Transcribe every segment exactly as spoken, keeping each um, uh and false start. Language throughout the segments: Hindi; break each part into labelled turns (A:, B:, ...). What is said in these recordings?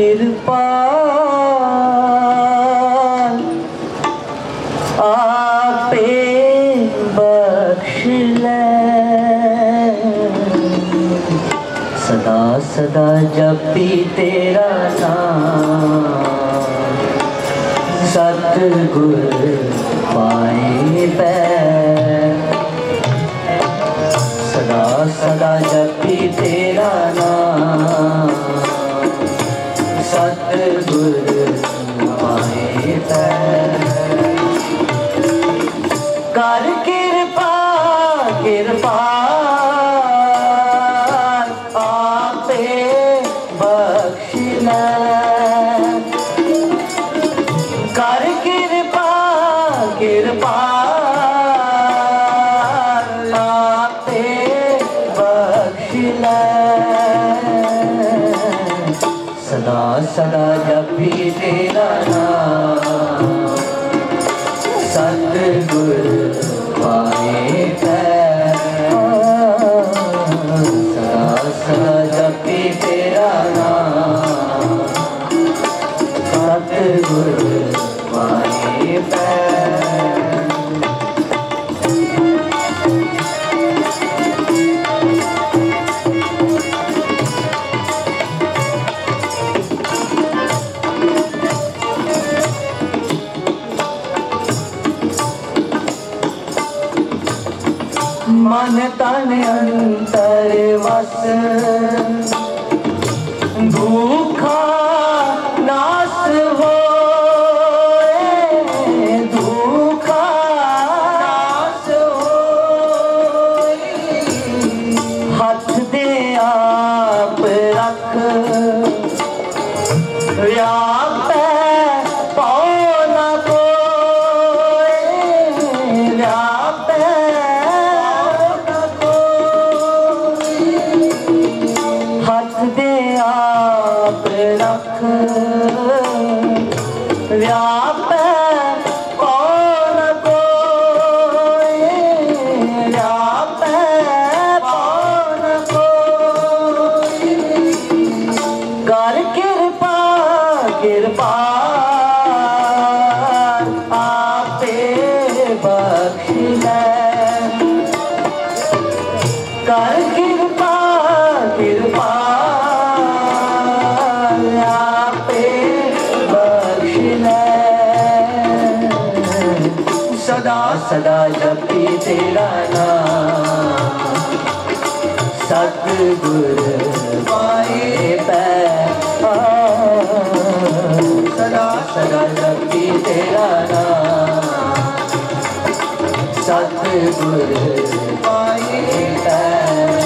A: किरपाल आपे बख्श ले। सदा सदा जपी तेरा नाम सतगुर पाए पैर। सदा सदा जपी तेरा नाम सतगुर पाए पैर। कर कृपा कृपा आपे बख्श ले। कर कृपा कृपा आपे बख्श ले। सदा सदा जपी तेरा नाम सतगुर पाए पैर। सदा सदा जपी तेरा नाम सतगुर पाए पैर। मन तन अंतर वस दुखा नास हो। दुखा नास हो हाथ दे आप रख व्यापै पाओ न कोई। व्यापै हाथ दे आप रख व्यापै कौन कोई। व्यापै कौन कोई। कर कृपा कृपा आपे बख्श ले। कर कृपा कृपा आपे बख्श ले। सदा सदा जपी तेरा नाम सतगुर पाए पैर। सदा सदा जपी तेरा नाम सतगुर पाए पैर।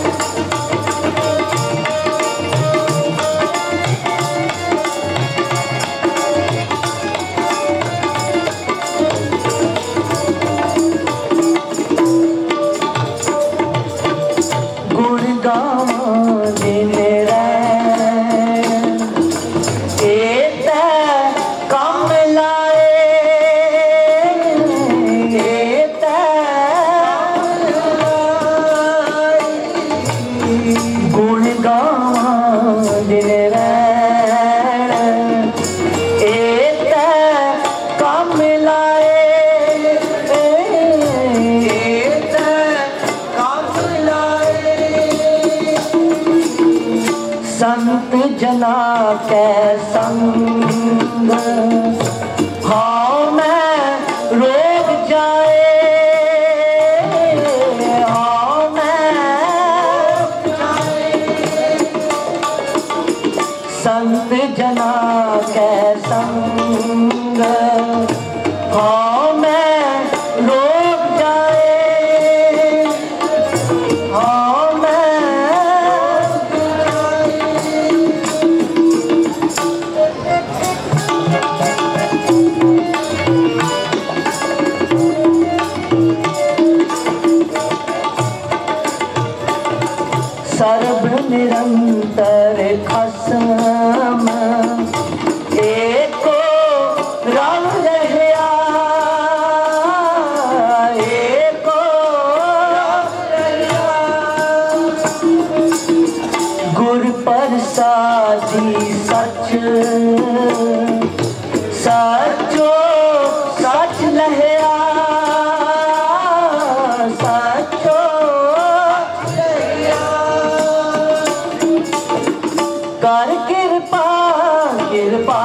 A: संत जना के संग हाँ मैं रोग जाए। हाँ मैं जाए संत जना के संग हाँ मैं रोग जाए। हाँ सर्व निरंतर खसम एको रंग रहया। एको रंग रहया गुर पर साजी सच सचो सच लहया सचो कर कृपा कृपा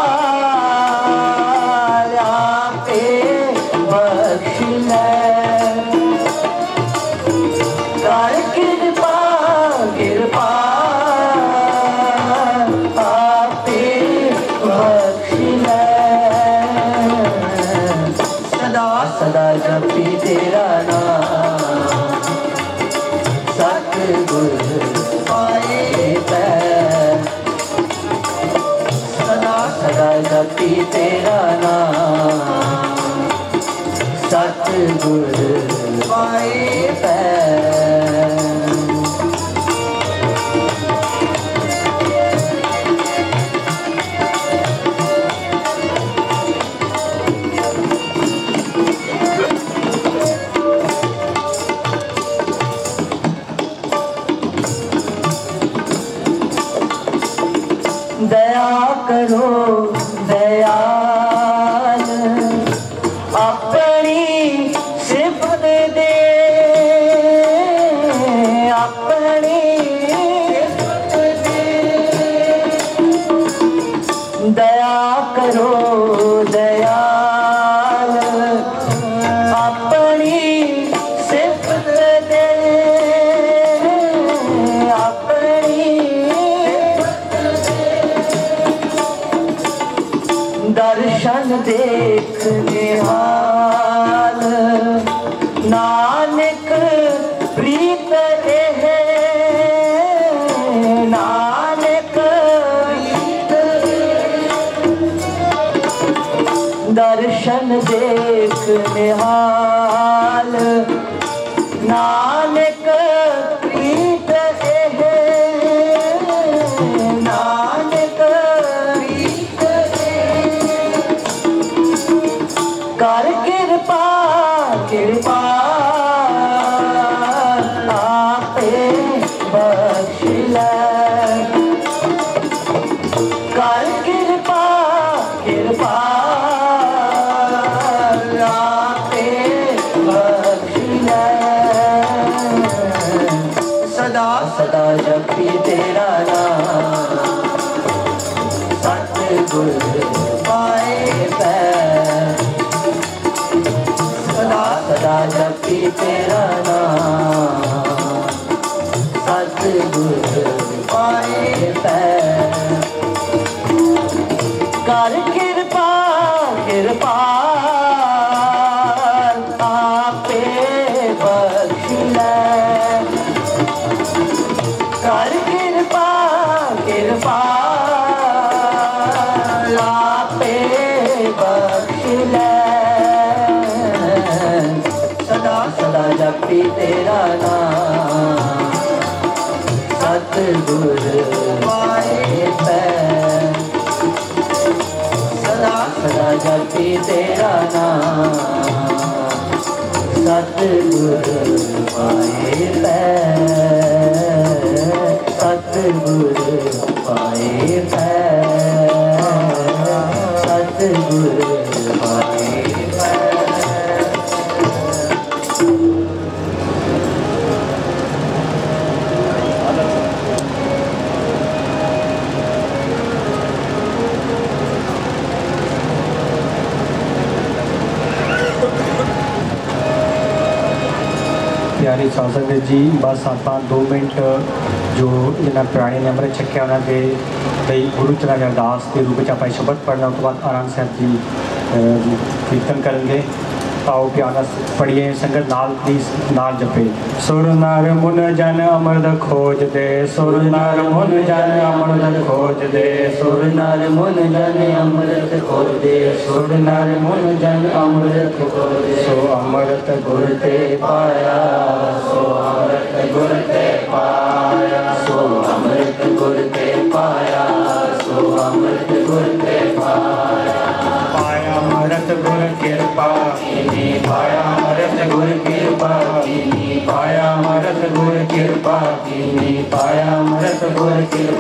A: आपे बख्श ले कर कृपा कृपा आपे बख्श ले सदा सदा जपी तेरा नाम सतगुर पाए पैर सदा सदा जपी तेरा नाम सतगुर पाए पैर दया करो दयाल अपनी सिफत दे अपनी सिफत दे दया करो दयाल अपनी सिफत दे अपनी दर्शन देख निहाल नानक प्रीत है नानक प्रीत दर्शन देख निहाल नानक प्रीत है नानक प्रीत कर कृपा कृपा आपे बख्श ले कर कृपा कृपा आपे बख्श ले सदा सदा जपी तेरा नाम सतगुर पाए पैर सदा सदा जपी तेरा नाम सतगुर पाए पैर कर कृपा कृपा आपे बख्श ले कर कृपा कृपा आपे बख्श ले सदा सदा जपी तेरा नाम सतगुर पाए पैर सदा सदा जपी तेरा नाम सतगुर पाए पैर सतगुर पाए पैर सतगुर पाए पैर
B: प्यारी साध संगत जी बस आप दो मिनट जो इन्होंने पुराने ने अमृत छक्या उन्होंने गुरु चरण के अरदास के रूप में आप शब्द पढ़ना उसके बाद आनंद साहब जी कीर्तन करेंगे आओ प्यारा पढ़िए संगत नाल प्लीज नाल जपे सुर नर मुन जन अमृत खोज दे सुर नर मुन जन अमृत खोज दे
A: सुर नर मुन जन अमृत खोज दे सुर नर मुन जन अमृत खोज दे
B: सो अमृत गुर ते
A: पाया सो अमृत गुर ते पाया सो अमृत गुर ते पाया सो अमृत गुर ते पाया
B: पाया अमृत गुर कृपा
A: कीनी पाया अमृत गुर कृपा कीनी
B: पाया अमृत गुर कृपा
A: कीनी पाया अमृत गुर कृपा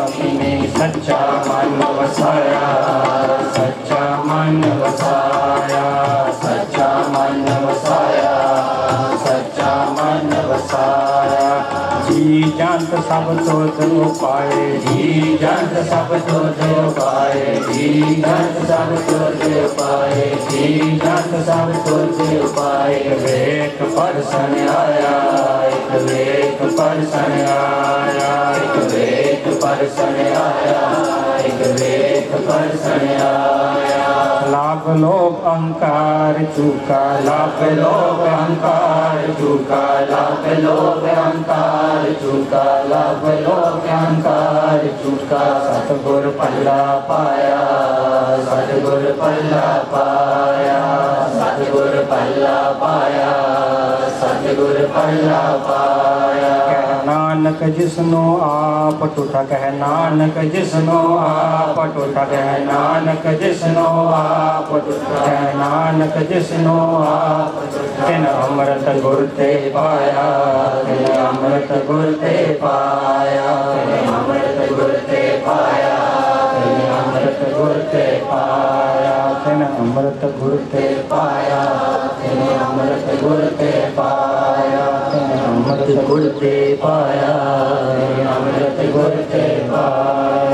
B: किने सच्चा मन वसाया,
A: सच्चा मन वसाया, सच्चा मन वसाया, सच्चा मन वसाया।
B: जी जंत सब तुझ उपाए,
A: जी जंत सब तुझ उपाए, जी जंत सब तुझ उपाए, जी जंत सब तुझ उपाए। एक वेक परसन आया, एक वेक परसन आया, एक वेक परसन आया, एक वेक परसन आया।
B: लाभ लोभ अहंकार चूका,
A: लाभ लोभ अहंकार चूका, लाभ लोभ अहंकार चूका, लाभ लोभ अहंकार चूका। सतगुर पल्ला पाया, सतगुर पल्ला पाया, सतगुर पल्ला पाया, सतगुर पल्ला पाया।
B: कह नानक जिसनो आप टूटा, कह नानक जिसनो आप टूटा, कह नानक जिसनो आप टूटा, कह नानक जिसनो आप टूटा। तिन अमृत गुर ते पाया,
A: तिन अमृत गुर ते पाया, तिन अमृत गुर ते पाया, तिन अमृत गुर ते पाया,
B: तिन अमृत गुर ते
A: पाया, तिन अमृत गुर ते पाया, तिन अमृत गुर ते पाया, तिन अमृत गुर ते पाया।